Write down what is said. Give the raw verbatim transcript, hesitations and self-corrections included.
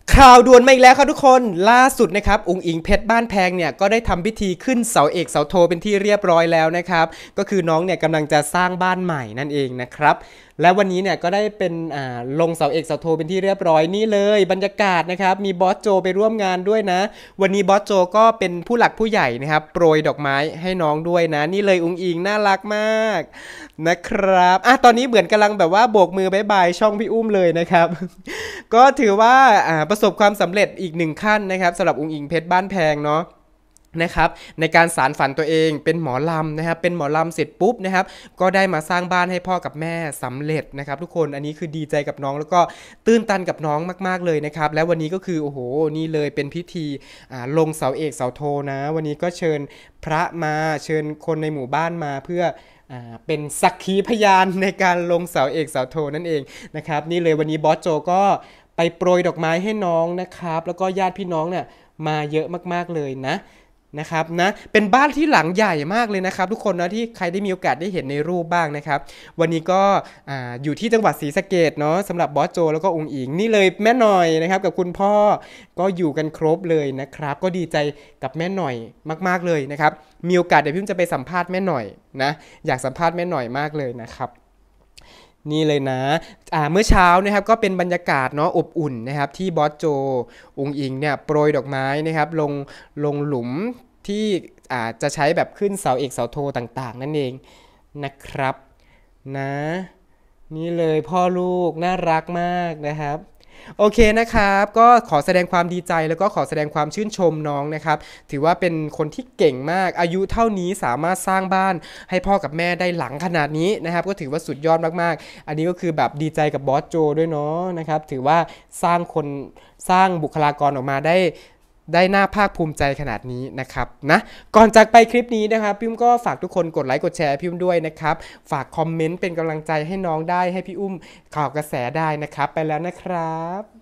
ข่าวด่วนมาอีกแล้วครับทุกคนล่าสุดนะครับอุ๋งอิงเพชรบ้านแพงเนี่ยก็ได้ทำพิธีขึ้นเสาเอกเสาโทเป็นที่เรียบร้อยแล้วนะครับก็คือน้องเนี่ยกำลังจะสร้างบ้านใหม่นั่นเองนะครับและวันนี้เนี่ยก็ได้เป็นอ่าลงเสาเอกเสาโทเป็นที่เรียบร้อยนี่เลยบรรยากาศนะครับมีบอสโจไปร่วมงานด้วยนะวันนี้บอสโจก็เป็นผู้หลักผู้ใหญ่นะครับโปรยดอกไม้ให้น้องด้วยนะนี่เลยอุ๋งอิงน่ารักมากนะครับอ่ะตอนนี้เหมือนกำลังแบบว่าโบกมือบายบายช่องพี่อุ้มเลยนะครับก็ถือว่าอ่าประสบความสำเร็จอีกหนึ่งขั้นนะครับสำหรับอุ๋งอิงเพชรบ้านแพงเนาะนะครับในการสารฝันตัวเองเป็นหมอลำนะครับเป็นหมอลำเสร็จปุ๊บนะครับก็ได้มาสร้างบ้านให้พ่อกับแม่สำเร็จนะครับทุกคนอันนี้คือดีใจกับน้องแล้วก็ตื้นตันกับน้องมากๆเลยนะครับแล้ววันนี้ก็คือโอ้โหนี่เลยเป็นพิธีอ่าลงเสาเอกเสาโทนะวันนี้ก็เชิญพระมาเชิญคนในหมู่บ้านมาเพื่ออ่าเป็นสักขีพยานในการลงเสาเอกเสาโทนั่นเองนะครับนี่เลยวันนี้บอสโจก็ไปโปรยดอกไม้ให้น้องนะครับแล้วก็ญาติพี่น้องเนี่ยมาเยอะมากๆเลยนะนะครับนะเป็นบ้านที่หลังใหญ่มากเลยนะครับทุกคนนะที่ใครได้มีโอกาสได้เห็นในรูปบ้างนะครับวันนี้ก็ออยู่ที่จังหวัดศรีสะเกษเนาะสำหรับบอสโจแล้วก็อุ๋งอิงนี่เลยแม่หน่อยนะครับกับคุณพ่อก็อยู่กันครบเลยนะครับก็ดีใจกับแม่หน่อยมากๆเลยนะครับมีโอกาสเดี๋ยวพี่จะไปสัมภาษณ์แม่หน่อยนะอยากสัมภาษณ์แม่หน่อยมากเลยนะครับนี่เลยนะเมื่อเช้านะครับก็เป็นบรรยากาศเนาะอบอุ่นนะครับที่บอสโจอุ๋งอิงเนี่ยโปรยดอกไม้นะครับลงลงหลุมที่อาจจะใช้แบบขึ้นเสาเอกเสาโทต่างๆนั่นเองนะครับนะนี่เลยพ่อลูกน่ารักมากนะครับโอเคนะครับก็ขอแสดงความดีใจแล้วก็ขอแสดงความชื่นชมน้องนะครับถือว่าเป็นคนที่เก่งมากอายุเท่านี้สามารถสร้างบ้านให้พ่อกับแม่ได้หลังขนาดนี้นะครับก็ถือว่าสุดยอดมากๆอันนี้ก็คือแบบดีใจกับบอสโจด้วยเนาะนะครับถือว่าสร้างคนสร้างบุคลากรออกมาได้ได้น่าภาคภูมิใจขนาดนี้นะครับนะก่อนจากไปคลิปนี้นะครับพี่อุ้มก็ฝากทุกคนกดไลค์กดแชร์พี่อุ้มด้วยนะครับฝากคอมเมนต์เป็นกำลังใจให้น้องได้ให้พี่อุ้มข่าวกระแสได้นะครับไปแล้วนะครับ